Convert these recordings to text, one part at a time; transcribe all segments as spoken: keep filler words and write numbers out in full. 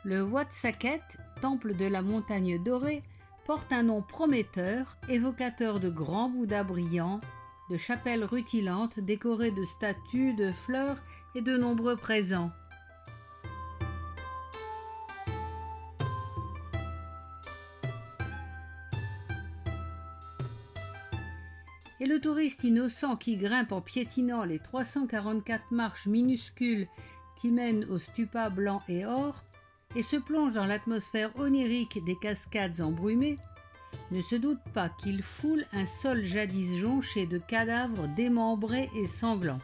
Le Wat Saket, temple de la montagne dorée, porte un nom prometteur, évocateur de grands bouddhas brillants, de chapelles rutilantes décorées de statues, de fleurs et de nombreux présents. Et le touriste innocent qui grimpe en piétinant les trois cent quarante-quatre marches minuscules qui mènent au stupa blanc et or et se plonge dans l'atmosphère onirique des cascades embrumées, ne se doute pas qu'il foule un sol jadis jonché de cadavres démembrés et sanglants.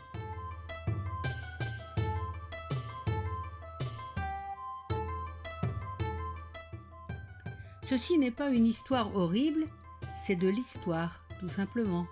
Ceci n'est pas une histoire horrible, c'est de l'histoire, tout simplement.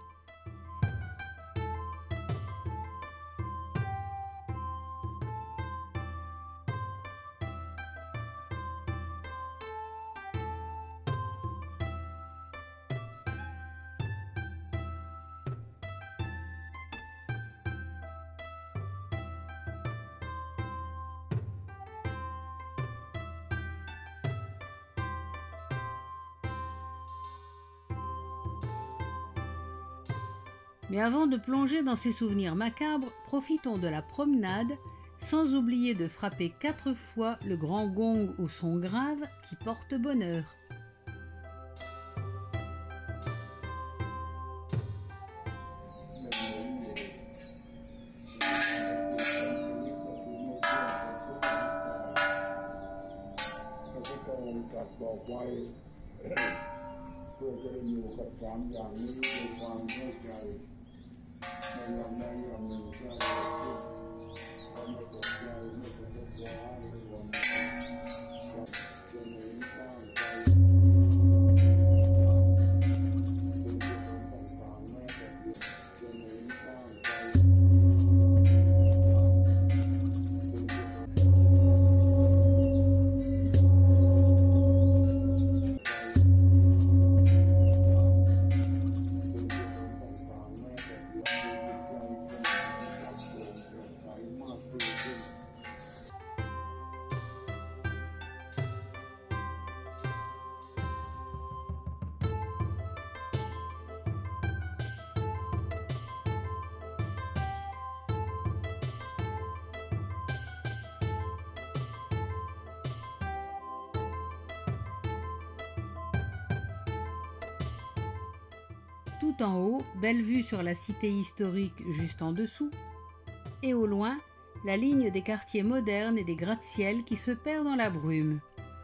Mais avant de plonger dans ces souvenirs macabres, profitons de la promenade, sans oublier de frapper quatre fois le grand gong au son grave qui porte bonheur. Tout en haut, belle vue sur la cité historique juste en dessous, et au loin, la ligne des quartiers modernes et des gratte-ciel qui se perd dans la brume.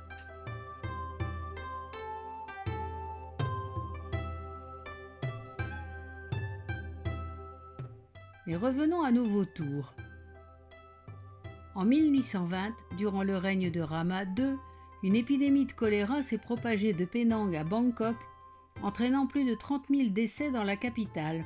Mais revenons à nos vautours. En mille huit cent vingt, durant le règne de Rama deux, une épidémie de choléra s'est propagée de Penang à Bangkok, entraînant plus de trente mille décès dans la capitale.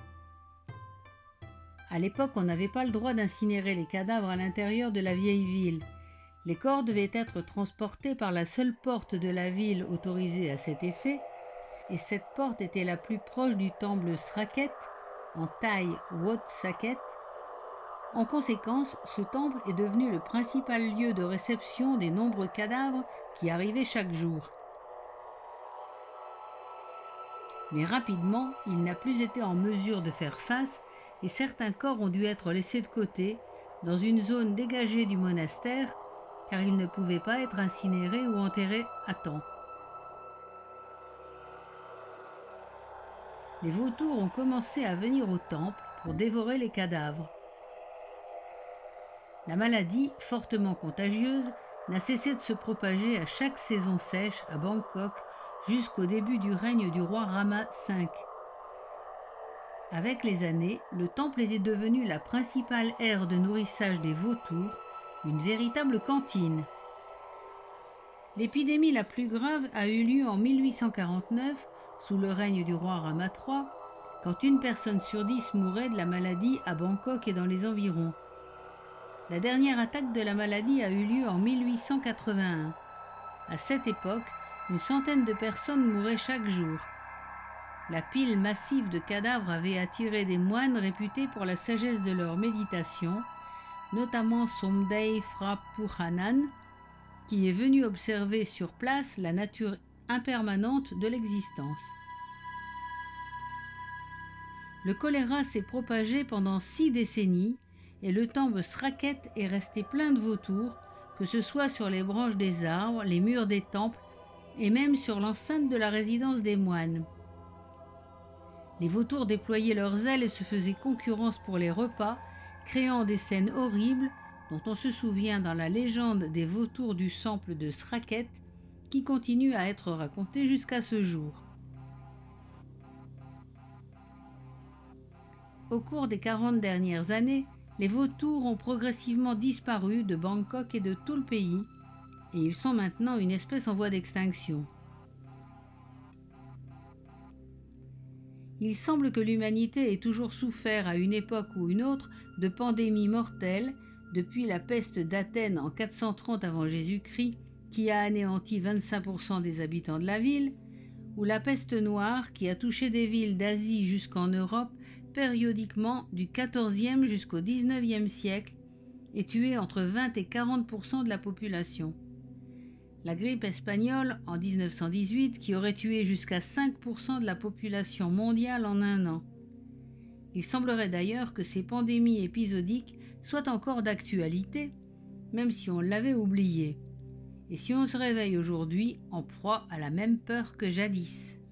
À l'époque, on n'avait pas le droit d'incinérer les cadavres à l'intérieur de la vieille ville. Les corps devaient être transportés par la seule porte de la ville autorisée à cet effet, et cette porte était la plus proche du temple Sraket, en thaï Wat Saket. En conséquence, ce temple est devenu le principal lieu de réception des nombreux cadavres qui arrivaient chaque jour. Mais rapidement, il n'a plus été en mesure de faire face et certains corps ont dû être laissés de côté dans une zone dégagée du monastère car ils ne pouvaient pas être incinérés ou enterrés à temps. Les vautours ont commencé à venir au temple pour dévorer les cadavres. La maladie, fortement contagieuse, n'a cessé de se propager à chaque saison sèche à Bangkok jusqu'au début du règne du roi Rama cinq. Avec les années, le temple était devenu la principale aire de nourrissage des vautours, une véritable cantine. L'épidémie la plus grave a eu lieu en mille huit cent quarante-neuf, sous le règne du roi Rama trois, quand une personne sur dix mourait de la maladie à Bangkok et dans les environs. La dernière attaque de la maladie a eu lieu en mille huit cent quatre-vingt-un. À cette époque, une centaine de personnes mouraient chaque jour. La pile massive de cadavres avait attiré des moines réputés pour la sagesse de leur méditation, notamment Somdei Phra Phooranan, qui est venu observer sur place la nature impermanente de l'existence. Le choléra s'est propagé pendant six décennies et le temple Sraket est resté plein de vautours, que ce soit sur les branches des arbres, les murs des temples et même sur l'enceinte de la résidence des moines. Les vautours déployaient leurs ailes et se faisaient concurrence pour les repas, créant des scènes horribles dont on se souvient dans la légende des vautours du sample de Sraket, qui continue à être racontée jusqu'à ce jour. Au cours des quarante dernières années, les vautours ont progressivement disparu de Bangkok et de tout le pays, et ils sont maintenant une espèce en voie d'extinction. Il semble que l'humanité ait toujours souffert à une époque ou une autre de pandémies mortelles, depuis la peste d'Athènes en quatre cent trente avant Jésus-Christ, qui a anéanti vingt-cinq pour cent des habitants de la ville, ou la peste noire qui a touché des villes d'Asie jusqu'en Europe périodiquement du quatorzième jusqu'au dix-neuvième siècle et tué entre vingt et quarante pour cent de la population. La grippe espagnole en mille neuf cent dix-huit qui aurait tué jusqu'à cinq pour cent de la population mondiale en un an. Il semblerait d'ailleurs que ces pandémies épisodiques soient encore d'actualité, même si on l'avait oublié, et si on se réveille aujourd'hui en proie à la même peur que jadis.